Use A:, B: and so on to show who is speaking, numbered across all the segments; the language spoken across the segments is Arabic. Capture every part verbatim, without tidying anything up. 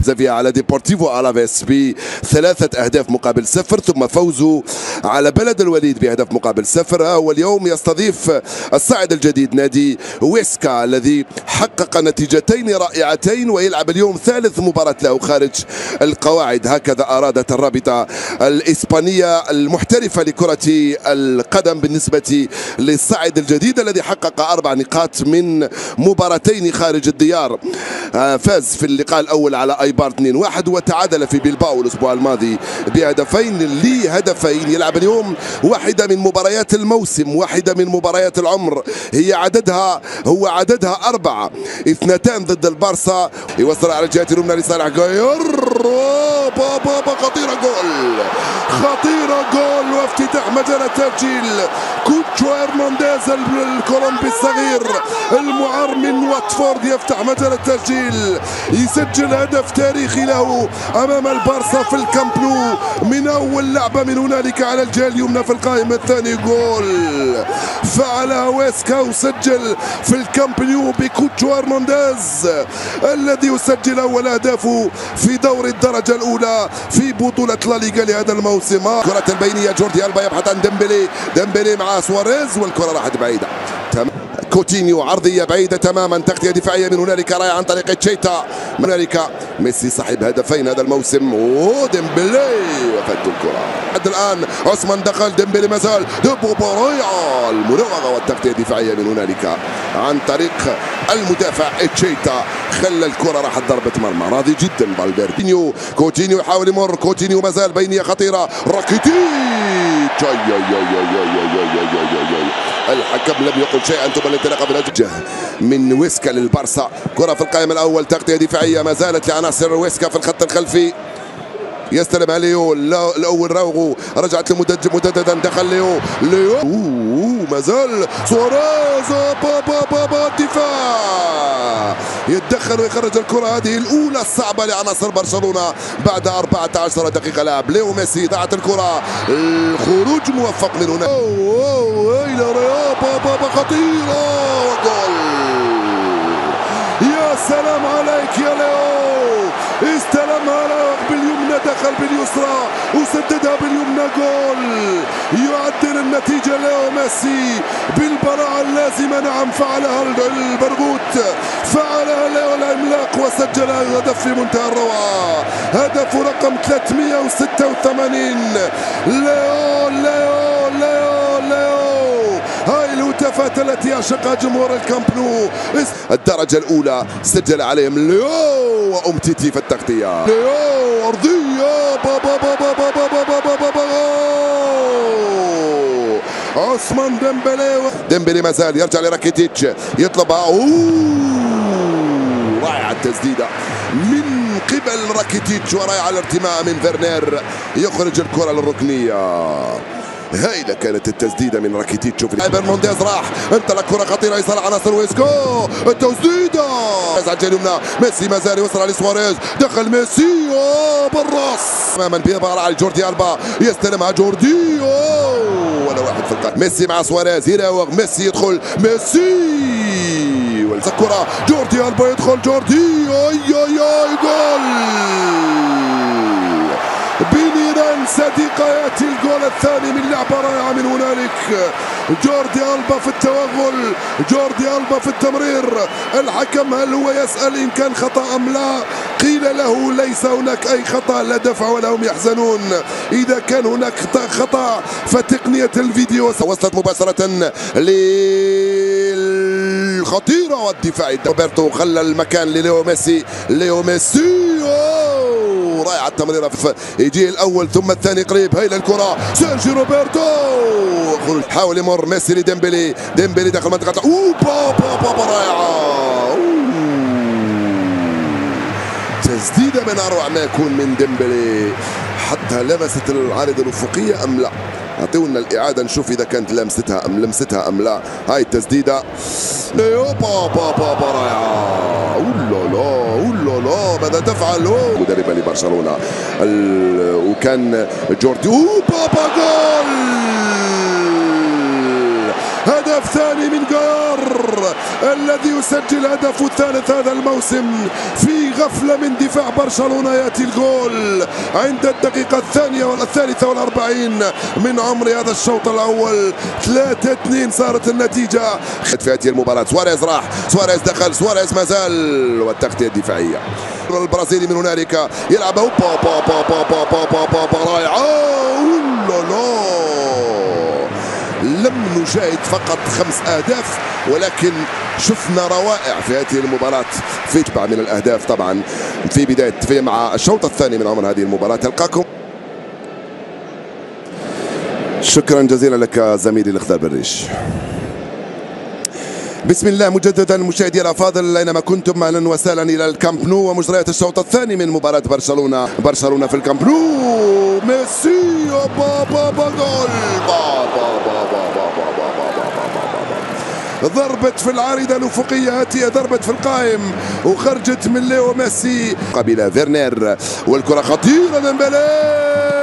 A: زافيا على ديبورتيفو ألافيس بثلاثة أهداف مقابل صفر، ثم فوزه على بلد الوليد بهدف مقابل صفر. واليوم يستضيف الصاعد الجديد نادي ويسكا الذي حقق نتيجتين رائعتين ويلعب اليوم ثالث مباراة له خارج القواعد. هكذا أرادت الرابطة الإسبانية المحترفة لكرة القدم بالنسبة للصاعد الجديد الذي حقق أربع نقاط من مباراتين خارج الديار. فاز في اللقاء الأول على أيبار اثنين واحد وتعادل في بلباو الأسبوع الماضي بهدفين لهدفين. يلعب اليوم واحدة من مباريات الموسم، واحدة من مباريات العمر، هي عددها هو عددها أربعة، اثنتان ضد البارسا. يوصل على الجهة اليمنى لصالح غاير، بابا خطيرة جول، خطيرة جول وافتتاح مجال التسجيل. كوتشو هرنانديز الكولومبي الصغير المعار من واتفورد يفتح مجال التسجيل، يسجل هدف تاريخي له امام البارسا في الكامب نو من اول لعبه من هنالك على الجهه اليمنى في القائمه الثاني. جول فعلها ويسكا وسجل في الكامب نو بكوتشو هرنانديز الذي يسجل اول اهدافه في دوري الدرجه الاولى في بطوله لا ليغا لهذا الموسم. كره البينيه جوردي ألبا يبحث عن ديمبلي، ديمبلي مع سواريز والكره راحت بعيده. كوتينيو عرضيه بعيده تماما، تغطيه دفاعيه من هنالك راية عن طريق تشيتا. من هنالك ميسي صاحب هدفين هذا الموسم، وديمبلي وفات الكره. حتى الان عثمان دخل، ديمبلي مازال رائعه المراوغه والتغطيه الدفاعيه من هنالك عن طريق المدافع تشيتا، خلى الكره راحت ضربه مرمى. راضي جدا فالفيردي. كوتينيو كوتينيو يحاول يمر، كوتينيو مازال بينيه خطيره، راكيتيتش الحكم لم يقل شيئا ثم الانطلاقه بالوجه من ويسكا للبارسا. كره في القائم الاول، تغطيه دفاعيه ما زالت لعناصر ويسكا في الخط الخلفي. يستلمها ليو، الاول راوغو رجعت مجددا، دخل ليو ليو ما زال سواريز، بابا بابا الدفاع يتدخل ويخرج الكره هذه الاولى الصعبه لعناصر برشلونه بعد أربعة عشر دقيقه لعب. ليو ميسي ضاعت الكره، الخروج موفق من هنا. اوه الى ريال، بابا خطيره وجول. يا سلام عليك يا ليو، استلمها باليمنى دخل باليسرى وسددها باليمنى. جول يعدل النتيجه ليو ميسي بالبراعه اللازمه. نعم فعلها البرغوث، فعلها ليو العملاق وسجل هدف في منتهى الروعه، هدف رقم ثلاثمئة وستة وثمانين. ليو ليو ليو ليو هاي الهتافات التي يعشقها جمهور الكامب نو. الدرجه الاولى سجل عليهم ليو وامتيتي في التغطيه. ليو ارضيه، بابا بابا بابا بابا بابا عثمان ديمبلي. ديمبلي ما زال يرجع لراكيتيتش يطلبها، اوه رائعه التسديده من قبل راكيتيتش ورائعه الارتماء من فيرنير، يخرج الكره للركنيه. هايله كانت التسديده من راكيتيتش. هرنانديز راح انطلق كره خطيره يصل عناصر ويسكو، التسديده على الجهه اليمنى. ميسي ما زال يوصل على سواريز، دخل ميسي اوه بالراس اماما بيظهر على جوردي ألبا، يستلمها جوردي اوه ولا واحد في القائمه. ميسي مع سواريز يراوغ، ميسي يدخل، ميسي والكره جوردي ألبا يدخل، جوردي اي اي اي جول بنيران صديقة. ياتي الجول الثاني من لعبة رائعة من هنالك. جوردي ألبا في التوغل، جوردي ألبا في التمرير. الحكم هل هو يسأل إن كان خطأ أم لا؟ قيل له ليس هناك أي خطأ، لا دفع ولا هم يحزنون. إذا كان هناك خطأ فتقنية الفيديو. وصلت مباشرة للخطيرة والدفاع. روبرتو خلى المكان لليو ميسي، ليو ميسي رائعة التمريرة، يجي الأول ثم الثاني قريب. هاي الكرة سيرجي روبرتو حاول يمر، ميسي لديمبلي، ديمبلي داخل منطقة، اوه بابا بابا رائعة، تسديدة من أروع ما يكون من ديمبلي، حتى لمست العارضة الأفقية أم لا؟ اعطونا الإعادة نشوف إذا كانت لمستها أم لمستها أم لا. هاي التسديدة ليو بابا بابا رائعة، اولا لا اولا لا ماذا تفعل؟ مدربة لبرشلونة ال... وكان جوردي اوه بابا جول، هدف ثاني من غاير. الذي يسجل هدفه الثالث هذا الموسم في غفلة من دفاع برشلونة. يأتي الجول عند الدقيقة الثانية والثالثة والأربعين من عمر هذا الشوط الأول. ثلاثة اثنين صارت النتيجة في هذه المباراة. سواريز راح، سواريز دخل، سواريز مازال، والتغطية الدفاعية البرازيلي من هنالك يلعب هوبا با با با با با با با با رائعة. لم نشاهد فقط خمس أهداف، ولكن شفنا روائع في هذه المباراة في تبع من الأهداف طبعا في بداية في مع الشوط الثاني من عمر هذه المباراة. ألقاكم. شكرا جزيلا لك زميلي الأخضر بالريش. بسم الله مجددا مشاهدي الافاضل اينما كنتم، اهلا وسهلا الى الكامب نو ومجريات الشوط الثاني من مباراه برشلونه برشلونه في الكامب نو. ميسي بابا بابا جول بابا بابا بابا بابا ضربت في العارضه الافقيه هاتيه، ضربت في القائم وخرجت من ليو ميسي قبل فيرنر، والكره خطيره ديمبلي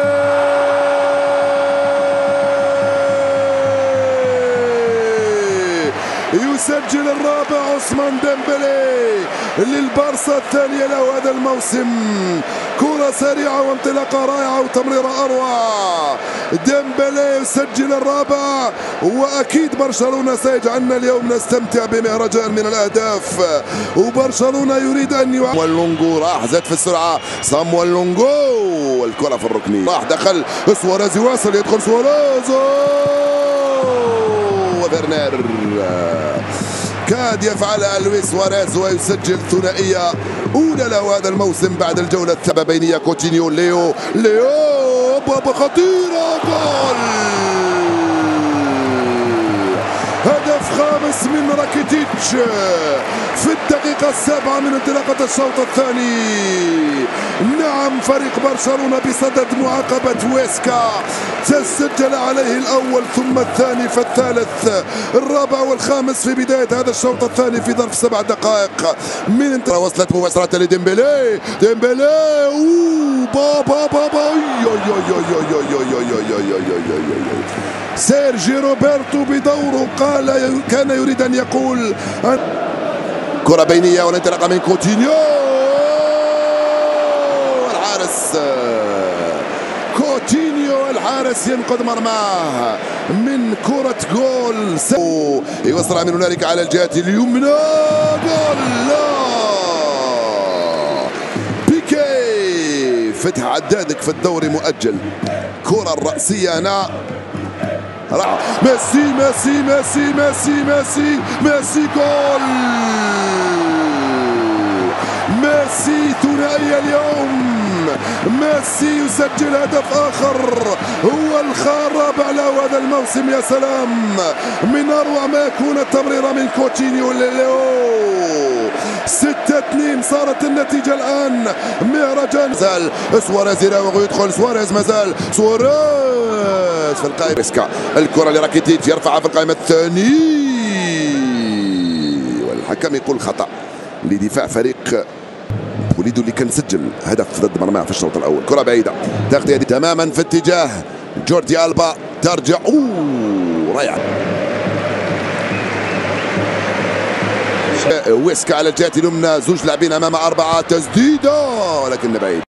A: يسجل الرابع عثمان ديمبلي للبارسا الثانية له هذا الموسم. كرة سريعة وانطلاقة رائعة وتمريرة أروع. ديمبلي يسجل الرابع، وأكيد برشلونة سيجعلنا اليوم نستمتع بمهرجان من الأهداف، وبرشلونة يريد أن يعمل. واللونجو راح زاد في السرعة، صامويل لونجو والكرة في الركنية راح دخل سواريز يواصل، يدخل سواريز وفيرنر كاد يفعلها لويس سواريز ويسجل ثنائية أولى له هذا الموسم بعد الجولة الثابة بينية كوتينيو ليو ليو بابا خطيرة جول. هدف خامس من راكيتيتش في الدقيقة السابعة من انطلاقة الشوط الثاني. نعم فريق برشلونة بصدد معاقبة ويسكا، تسجل عليه الأول ثم الثاني فالثالث الرابع والخامس في بداية هذا الشوط الثاني في ظرف سبع دقائق من انطلاقة. وصلت مباشرة لديمبلي ديمبلي بابا بابا سيرجي روبرتو بدوره قال كان يريد أن يقول. كرة بينية والانطلاقة من كوتينيو، الحارس كوتينيو الحارس ينقذ مرماه من كرة جول. يوصلها من هنالك على الجهة اليمنى جول. لا بيكي فتح عدادك في الدوري مؤجل. كرة الرأسية هنا ميسي ميسي ميسي ميسي ميسي ميسي جول. ميسي ثنائية اليوم. ميسي يسجل هدف آخر هو الرابع له هذا الموسم. يا سلام، من أروع ما يكون التمريرة من كوتينيو لليو. ستة اثنين صارت النتيجة الآن. مهرجان مازال سواريز يراوغ يدخل، سواريز مازال سواريز في القائمة. بيسكا الكرة لراكيتيتش يرفعها في القائمة الثاني، والحكم يقول خطأ لدفاع فريق بوليدو اللي كان سجل هدف ضد مرماه في الشوط الأول. كرة بعيدة تغطية تماما في اتجاه جوردي ألبا، ترجع اوه رائع. ويسكا على الجهة اليمنى، زوج لاعبين أمام أربعة، تسديدة ولكن بعيد.